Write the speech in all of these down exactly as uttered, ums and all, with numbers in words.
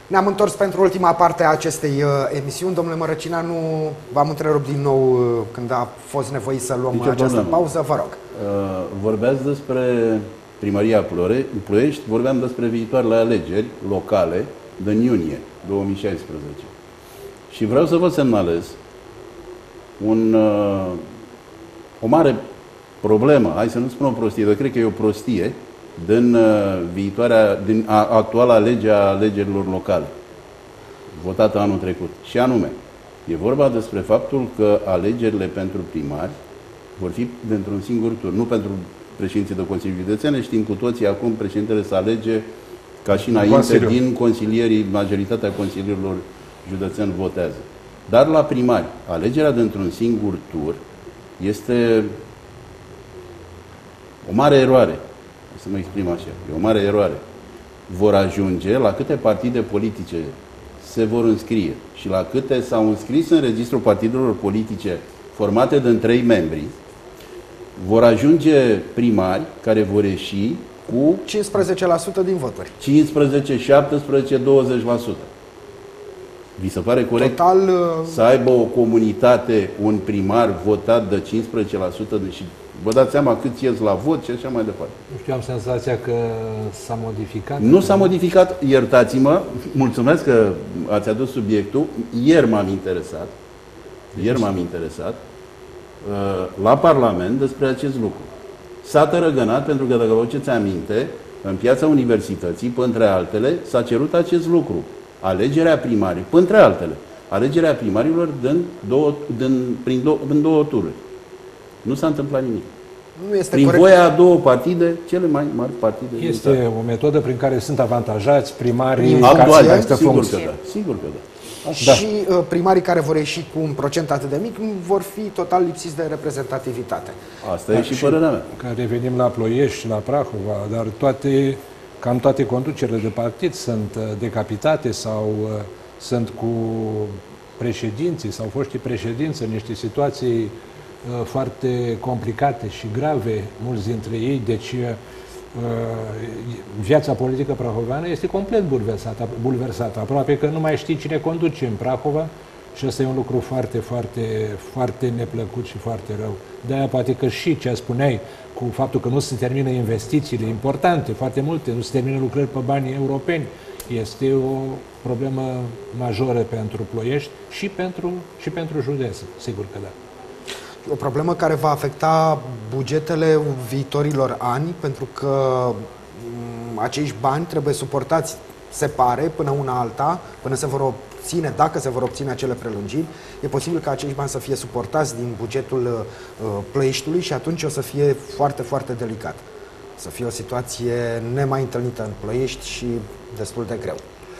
Ne-am întors pentru ultima parte a acestei uh, emisiuni. Domnule Mărăcineanu, v-am întrerupt din nou uh, când a fost nevoit să luăm Nicio această problemă. pauză. Vă rog. Uh, vorbeați despre Primăria Ploiești, vorbeam despre viitoarele alegeri locale din iunie două mii șaisprezece. Și vreau să vă semnalez un, uh, o mare problemă, hai să nu spun o prostie, dar cred că e o prostie, din uh, viitoarea, din a, actuala lege a alegerilor locale, votată anul trecut. Și anume, e vorba despre faptul că alegerile pentru primari vor fi dintr-un singur tur, nu pentru președinții de Consiliul Județean. Știm cu toții, acum președintele se alege ca și înainte Consiliu. Din consilierii, majoritatea consilierilor județeni votează. Dar la primari, alegerea dintr-un singur tur este o mare eroare. Să mă exprim așa. E o mare eroare. Vor ajunge la câte partide politice se vor înscrie și la câte s-au înscris în registrul partidelor politice formate din trei membri, vor ajunge primari care vor ieși cu cincisprezece la sută din voturi. cincisprezece, șaptesprezece, douăzeci la sută. Vi se pare corect Total, să aibă o comunitate, un primar votat de cincisprezece la sută și vă dați seama cât ies la vot și așa mai departe. Nu știu, am senzația că s-a modificat. Nu s-a modificat, iertați-mă, mulțumesc că ați adus subiectul. Ieri m-am interesat, ieri m-am interesat la Parlament despre acest lucru. S-a tărăgănat pentru că, dacă vă aduceți aminte, în Piața Universității, printre altele, s-a cerut acest lucru. Alegerea primarii, printre altele, alegerea primarilor din două, din, prin două, în două tururi. Nu s-a întâmplat nimic. Nu este prin corect. voia a două partide, cele mai mari partide. Este o metodă prin care sunt avantajați primarii actuali, ca să sigur funcție. că da, sigur că da. Da. Și uh, primarii care vor ieși cu un procent atât de mic vor fi total lipsiți de reprezentativitate. Asta da, e și, și părerea mea. Că revenim la Ploiești și la Prahova, dar toate, cam toate conducerile de partid sunt uh, decapitate sau uh, sunt cu președinții sau foștii președinți în niște situații uh, foarte complicate și grave, mulți dintre ei, deci uh, viața politică prahoveană este complet bulversată, bulversată. Aproape că nu mai știi cine conduce în Prahova și ăsta e un lucru foarte, foarte, foarte neplăcut și foarte rău. De-aia poate că și ce spuneai cu faptul că nu se termină investițiile importante, foarte multe, nu se termină lucrări pe banii europeni, este o problemă majoră pentru Ploiești și pentru, și pentru județ, sigur că da. O problemă care va afecta bugetele viitorilor ani, pentru că m, acești bani trebuie suportați, se pare, până una alta, până se vor obține, dacă se vor obține acele prelungiri. E posibil ca acești bani să fie suportați din bugetul uh, Ploieștiului și atunci o să fie foarte, foarte delicat. Să fie o situație nemai întâlnită în Ploiești și destul de greu.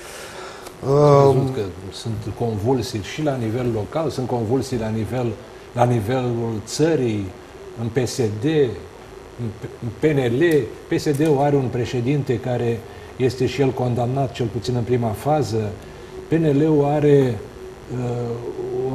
Ați văzut că sunt convulsii și la nivel local, sunt convulsii la nivel la nivelul țării, în P S D, în P N L. P S D-ul are un președinte care este și el condamnat, cel puțin în prima fază. P N L-ul are, uh, o,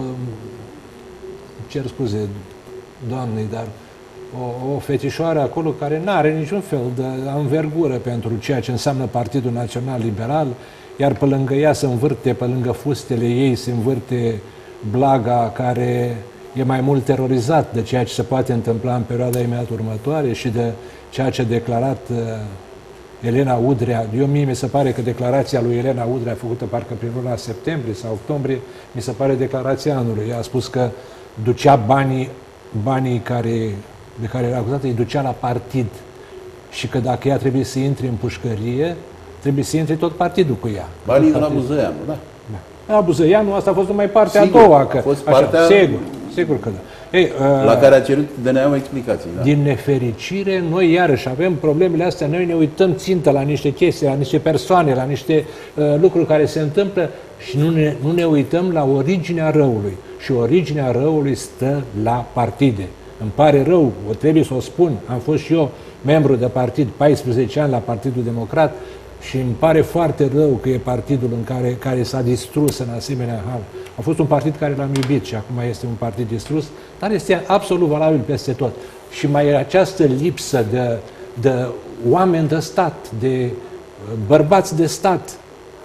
cer scuze, doamnei, dar o, o fetișoară acolo care nu are niciun fel de învergură pentru ceea ce înseamnă Partidul Național Liberal, iar pe lângă ea se învârte, pe lângă fustele ei se învârte Blaga, care e mai mult terorizat de ceea ce se poate întâmpla în perioada imediat următoare și de ceea ce a declarat uh, Elena Udrea. Eu mie mi se pare că declarația lui Elena Udrea, făcută parcă prin luna septembrie sau octombrie, mi se pare declarația anului. Ea a spus că ducea banii, banii care, de care era acuzată, îi ducea la partid și că dacă ea trebuie să intre în pușcărie, trebuie să intre tot partidul cu ea. Banii de la Buzăianu, da. Da. La Buzăianu, asta a fost numai partea Sigur, a doua. Că, a fost așa, partea... sigur. Sigur că da. Ei, uh, la care a cerut D N A-ul explicații. Da. Din nefericire, noi iarăși avem problemele astea, noi ne uităm țintă la niște chestii, la niște persoane, la niște uh, lucruri care se întâmplă și nu ne, nu ne uităm la originea răului. Și originea răului stă la partide. Îmi pare rău, o trebuie să o spun, am fost și eu membru de partid paisprezece ani la Partidul Democrat și îmi pare foarte rău că e partidul în care, care s-a distrus în asemenea hal. A fost un partid care l-am iubit și acum este un partid distrus, dar este absolut valabil peste tot. Și mai e această lipsă de, de oameni de stat, de bărbați de stat,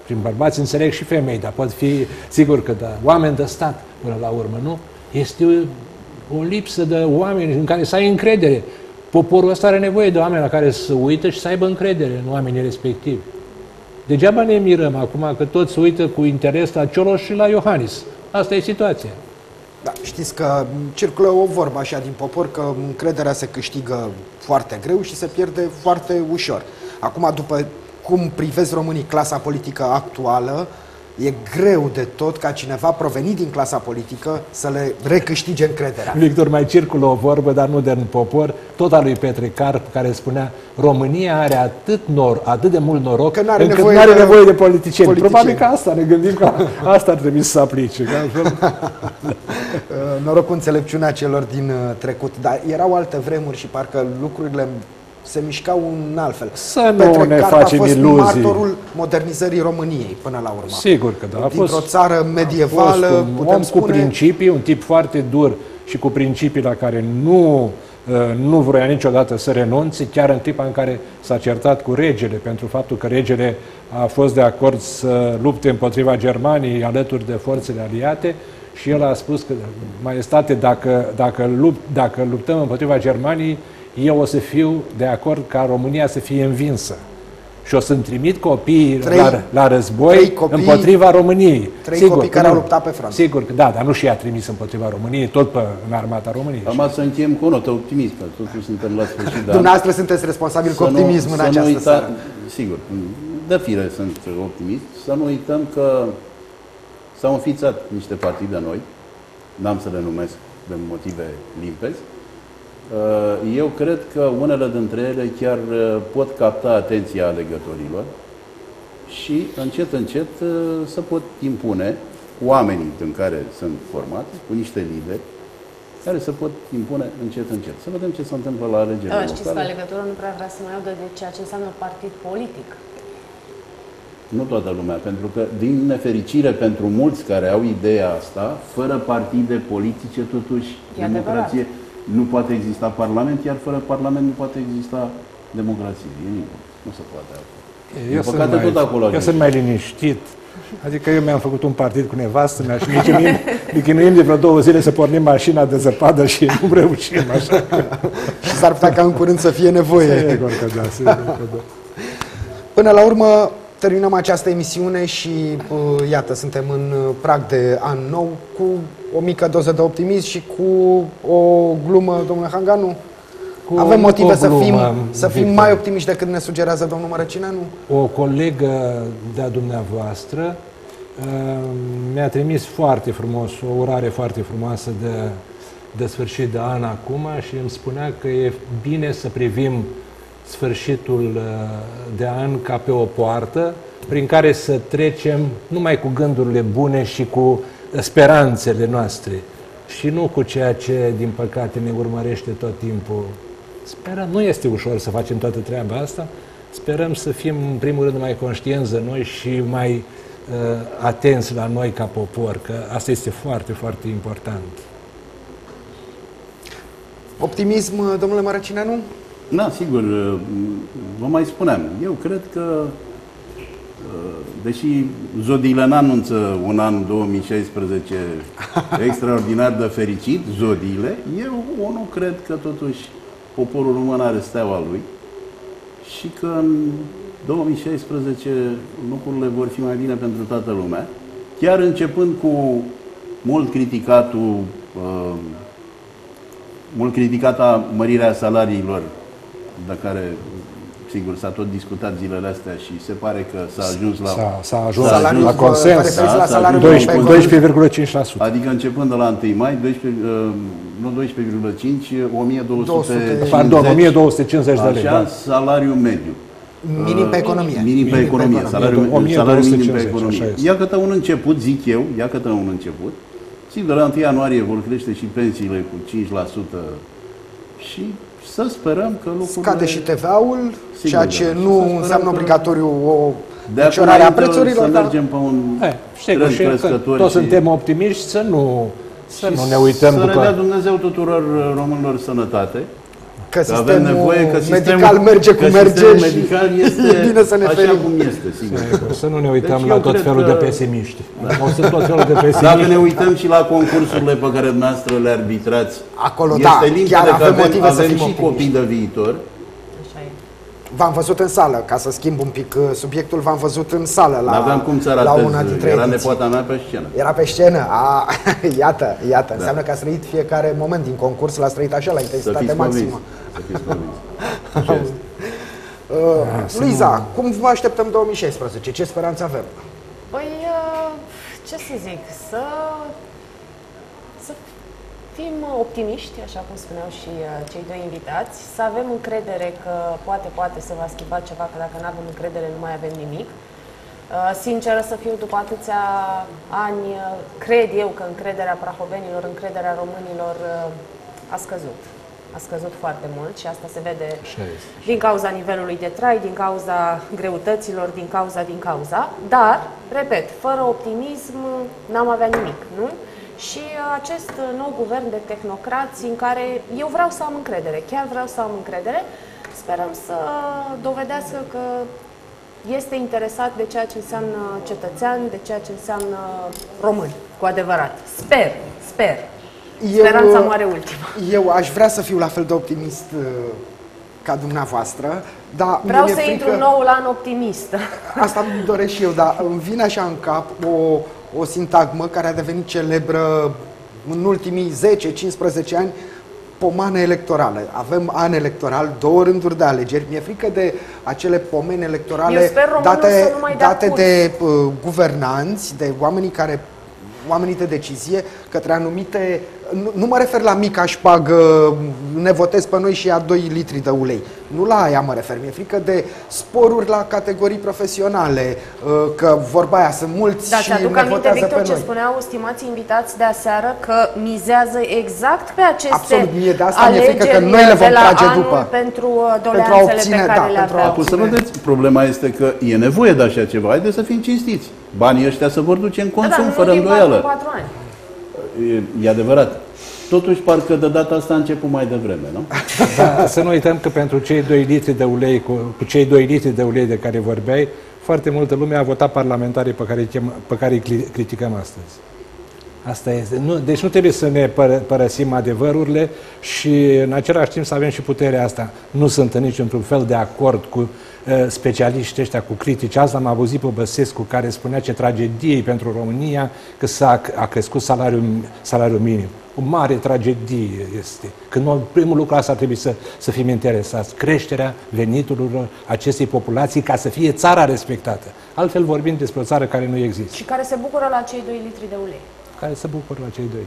Prin bărbați înțeleg și femei, dar pot fi, sigur că da, oameni de stat până la urmă, nu? Este o, o lipsă de oameni în care să ai încredere. Poporul ăsta are nevoie de oameni la care să uită și să aibă încredere în oamenii respectivi. Degeaba ne mirăm acum că toți se uită cu interes la Cioloș și la Iohannis. Asta e situația. Da, știți că circulă o vorbă așa din popor că încrederea se câștigă foarte greu și se pierde foarte ușor. Acum, după cum privesc românii clasa politică actuală, e greu de tot ca cineva provenit din clasa politică să le recâștige încrederea. Victor, mai circulă o vorbă, dar nu din popor, tot a lui Petre Carp, care spunea: România are atât, nor, atât de mult noroc că n-are încât nevoie, n-are de nevoie de politicieni. politicieni. Probabil că asta ne gândim, că asta ar trebui să se aplice. Că altfel... Noroc cu înțelepciunea celor din trecut. Dar erau alte vremuri și parcă lucrurile se mișcau în altfel. Să nu Petre ne Carp facem a fost iluzii. martorul modernizării României până la urmă. Sigur că da. A Dintr-o fost, țară medievală, a fost un putem om spune... cu principii, un tip foarte dur și cu principii la care nu, nu vroia niciodată să renunțe, chiar în clipa în care s-a certat cu regele, pentru faptul că regele a fost de acord să lupte împotriva Germaniei alături de forțele aliate, și el a spus că, Maestate, dacă, dacă, lupt, dacă luptăm împotriva Germaniei, eu o să fiu de acord ca România să fie învinsă. Și o să-mi trimit copiii Trei, la, la război copii, împotriva României. Trei sigur, copii care au luptat pe front. Sigur că da, dar nu și i-a trimis împotriva României, tot pe, în armata României. Am să încheiem cu o notă optimistă. Totuși suntem la sfârșit de an. Dumneavoastră sunteți responsabil cu optimism în această uita, seară. Sigur, de fire sunt optimist. Să nu uităm că s-au înființat niște partide noi, n-am să le numesc de motive limpezi. Eu cred că unele dintre ele chiar pot capta atenția alegătorilor și încet, încet se pot impune oamenii în care sunt formați, cu niște lideri, care se pot impune încet, încet. Să vedem ce se întâmplă la alegerile locale. Știți că alegătorul nu prea vrea să mai audă de ceea ce înseamnă partid politic. Nu toată lumea, pentru că, din nefericire pentru mulți care au ideea asta, fără partide politice, totuși, E democrație, adevărat. Nu poate exista parlament, iar fără parlament nu poate exista democrație. E nimic. Nu se poate altfel. Eu, sunt mai, tot acolo eu sunt mai liniștit. Adică eu mi-am făcut un partid cu nevastă mea și ne chinuim, ne chinuim de vreo două zile să pornim mașina de zăpadă și nu reușim așa. Și s-ar putea ca în curând să fie nevoie. Sigur că da, sigur că da. Până la urmă, terminăm această emisiune și uh, iată, suntem în prag de an nou cu o mică doză de optimism și cu o glumă, domnule Hanganu. Cu Avem motive să fim, să fim mai optimiști decât ne sugerează domnul Mărăcineanu? O colegă de-a dumneavoastră uh, mi-a trimis foarte frumos, o urare foarte frumoasă de, de sfârșit de an acum și îmi spunea că e bine să privim sfârșitul de an ca pe o poartă prin care să trecem numai cu gândurile bune și cu speranțele noastre și nu cu ceea ce, din păcate, ne urmărește tot timpul. Sperăm, nu este ușor să facem toată treaba asta, sperăm să fim, în primul rând, mai conștienți de noi și mai uh, atenți la noi ca popor, că asta este foarte, foarte important. Optimism, domnule Mărăcineanu? Da, sigur, vă mai spuneam, eu cred că, deși zodiile n-anunță un an două mii șaisprezece extraordinar de fericit, zodiile, eu nu cred că totuși poporul român are steaua lui și că în două mii șaisprezece lucrurile vor fi mai bine pentru toată lumea, chiar începând cu mult criticatul, uh, mult criticata mărirea salariilor, de care, sigur, s-a tot discutat zilele astea și se pare că s-a ajuns la... S-a ajuns la consens, doisprezece virgulă cinci la sută. Adică începând de la întâi mai, doisprezece, nu doisprezece virgulă cinci, o mie două sute cincizeci, pardon, o mie două sute cincizeci de lei. Așa, salariul mediu. Minim pe economie. Minim pe economie, salariul minim pe economie. Ia câte un început, zic eu, ia câte un început. Sigur, de la întâi ianuarie vor crește și pensiile cu cinci la sută și să sperăm că lucrurile... Scade și T V-ul, ceea ce da. nu înseamnă obligatoriu o de micșorare a prețurilor. Să mergem pe un trend crescător. Toți suntem optimiști, să nu, să nu ne uităm să după... Să ne dea Dumnezeu tuturor românilor sănătate. că Că avem sistemul nevoie, că sistemul medical merge cum că merge sistemul și medical este e bine să ne așa ferim. cum este, sigur. Să nu ne uităm Deci la eu tot cred felul că- de pesimiști. Da. O să tot felul de pesimiști. Dacă ne uităm și la concursurile pe care dumneavoastră le arbitrați, Acolo, este da, limpede chiar că avem avem, motive să avem fim și optimiști. copii de viitor. Așa e. V-am văzut în sală, ca să schimb un pic uh, subiectul, v-am văzut în sală la, N-aveam cum să la ratez, una dintre era ediții. nepoata mea pe scenă. Era pe scenă. A, iată, iată. Da. Înseamnă că a trăit fiecare moment din concurs, l-a trăit așa, la Să intensitate fiți convins. maximă. Să fiți convins. Așa este. Uh, Luiza, cum vă așteptăm două mii șaisprezece? Ce speranțe avem? Păi, uh, ce să zic, să, să fim optimiști, așa cum spuneau și uh, cei doi invitați, să avem încredere că poate, poate se va schimba ceva, că dacă nu avem încredere nu mai avem nimic. Uh, Sinceră să fiu, după atâția ani, uh, cred eu că încrederea prahovenilor, încrederea românilor uh, a scăzut. A scăzut foarte mult și asta se vede din cauza nivelului de trai, din cauza greutăților, din cauza, din cauza. Dar, repet, fără optimism n-am avea nimic, nu? Și acest nou guvern de tehnocrați în care eu vreau să am încredere, chiar vreau să am încredere, sperăm să dovedească că este interesat de ceea ce înseamnă cetățean, de ceea ce înseamnă român, cu adevărat. Sper, sper. Speranța moare ultima. Eu aș vrea să fiu la fel de optimist uh, ca dumneavoastră, dar Vreau mie să mi-e intru frică- în noul an optimistă. Asta îmi doresc și eu, dar îmi vine așa în cap o, o sintagmă care a devenit celebră în ultimii zece cincisprezece ani, pomană electorală. Avem an electoral, două rânduri de alegeri. Mi-e frică de acele pomene electorale Eu sper românul date, să nu mai dea date curs. de uh, guvernanți, de oamenii care oamenii de decizie către anumite... Nu, nu mă refer la mica șpagă, ne votez pe noi și ia doi litri de ulei. Nu la aia mă refer. Mi-e frică de sporuri la categorii profesionale, că vorba aia sunt mulți Da, și ți-aduc ne aminte, votează Victor, pe ce noi. spuneau stimații invitați de aseară, că mizează exact pe aceste Absolut, mie de asta mi-e frică că alegeri noi le vom de la trage anul după. pentru Pentru a doleanțele obține, pe care da, le pentru a aveau. Acum să vedeți, problema este că e nevoie de așa ceva. Haideți să fim cinstiți. Banii ăștia se vor duce în Da, consum, dar fără nu din patru îndoială. în patru ani. E, e adevărat. Totuși, parcă de data asta a început mai devreme, nu? Dar să nu uităm că pentru cei doi litri de ulei, cu, cu cei doi litri de ulei de care vorbeai, foarte multă lume a votat parlamentarii pe care îi, chem, pe care îi cli- criticăm astăzi. Asta este. Nu, deci nu trebuie să ne pără, părăsim adevărurile și în același timp să avem și puterea asta. Nu sunt în niciun fel de acord cu uh, specialiștii ăștia, cu critici. Asta am auzit pe Băsescu, care spunea ce tragedie pentru România că s-a a crescut salariul, salariul minim. O mare tragedie este. Când noi, primul lucru asta trebuie să, să fim interesați. Creșterea veniturilor acestei populații ca să fie țara respectată. Altfel vorbim despre o țară care nu există. Și care se bucură la cei doi litri de ulei. Care se bucură la cei doi.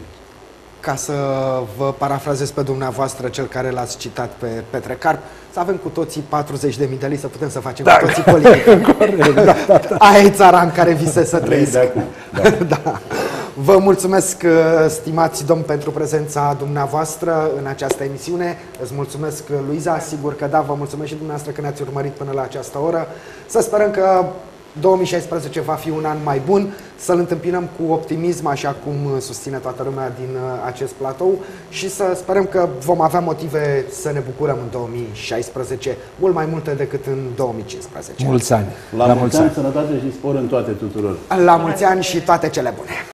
Ca să vă parafrazez pe dumneavoastră, cel care l-ați citat pe Petre Carp, să avem cu toții patruzeci de mii de lei să putem să facem Da. cu toții politică. Corect, da, da, da. Aia e țara în care visez să trăiesc. De acum. Da. Vă mulțumesc, stimați domn, pentru prezența dumneavoastră în această emisiune. Îți mulțumesc, Luiza, sigur că da, vă mulțumesc și dumneavoastră că ne-ați urmărit până la această oră. Să sperăm că două mii șaisprezece va fi un an mai bun, să-l întâmpinăm cu optimism, așa cum susține toată lumea din acest platou, și să sperăm că vom avea motive să ne bucurăm în două mii șaisprezece, mult mai multe decât în două mii cincisprezece. Mulți ani. La, la mulți ani, sănătate și spor în toate tuturor. La mulți ani și toate cele bune!